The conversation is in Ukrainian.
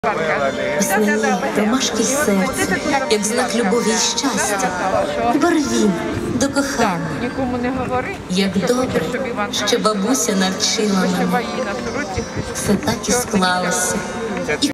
Весняні ромашки й серце, як знак любові й щастя. Тепер він до кохання. Як добре, що бабуся навчила мене. Все так і склалося.